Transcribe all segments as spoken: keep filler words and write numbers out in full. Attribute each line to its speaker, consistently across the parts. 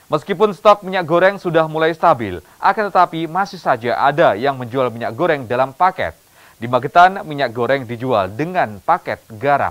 Speaker 1: Meskipun stok minyak goreng sudah mulai stabil, akan tetapi masih saja ada yang menjual minyak goreng dalam paket. Di Magetan, minyak goreng dijual dengan paket garam.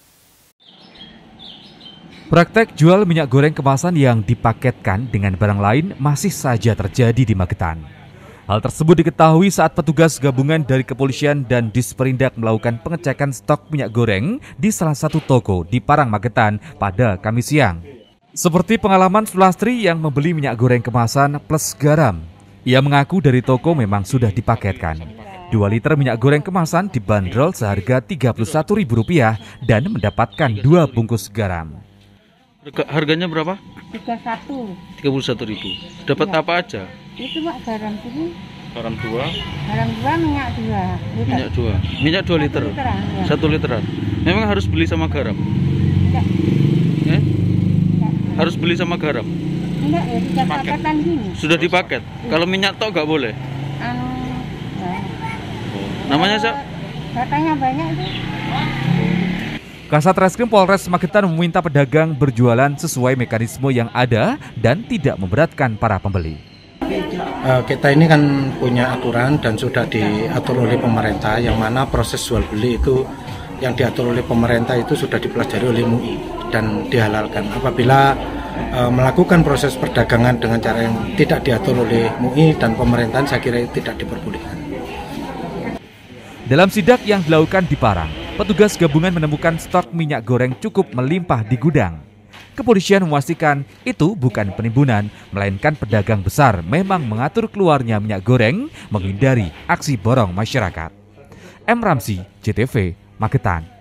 Speaker 2: Praktek jual minyak goreng kemasan yang dipaketkan dengan barang lain masih saja terjadi di Magetan. Hal tersebut diketahui saat petugas gabungan dari kepolisian dan Disperindak melakukan pengecekan stok minyak goreng di salah satu toko di Parang, Magetan pada Kamis siang. Seperti pengalaman Sulastri yang membeli minyak goreng kemasan plus garam. Ia mengaku dari toko memang sudah dipaketkan. dua liter minyak goreng kemasan dibanderol seharga tiga puluh satu ribu rupiah dan mendapatkan dua bungkus garam.
Speaker 3: Harganya berapa?
Speaker 4: tiga puluh satu.
Speaker 3: tiga puluh satu ribu. Dapat ya. Apa aja?
Speaker 4: Itu Pak, garam ini.
Speaker 3: Garam dua.
Speaker 4: Garam dua, minyak dua. Liter.
Speaker 3: Minyak dua. Minyak dua liter. Satu literan. Ya. Satu literan. Memang harus beli sama garam?
Speaker 4: Enggak.
Speaker 3: Eh? Enggak. Harus beli sama garam?
Speaker 4: Enggak, ya tiga paketan gini.
Speaker 3: Sudah dipaket. Ya. Kalau minyak tok nggak boleh?
Speaker 4: Anu, ya.
Speaker 3: Namanya siapa?
Speaker 4: Katanya banyak itu.
Speaker 2: Kasat Reskrim Polres Magetan meminta pedagang berjualan sesuai mekanisme yang ada dan tidak memberatkan para pembeli.
Speaker 5: Uh, kita ini kan punya aturan dan sudah diatur oleh pemerintah, yang mana proses jual beli itu yang diatur oleh pemerintah itu sudah dipelajari oleh M U I dan dihalalkan. Apabila uh, melakukan proses perdagangan dengan cara yang tidak diatur oleh M U I dan pemerintahan, saya kira tidak diperbolehkan.
Speaker 2: Dalam sidak yang dilakukan di Parang, petugas gabungan menemukan stok minyak goreng cukup melimpah di gudang. Kepolisian memastikan itu bukan penimbunan, melainkan pedagang besar memang mengatur keluarnya minyak goreng menghindari aksi borong masyarakat. M. Ramzi, J T V, Magetan.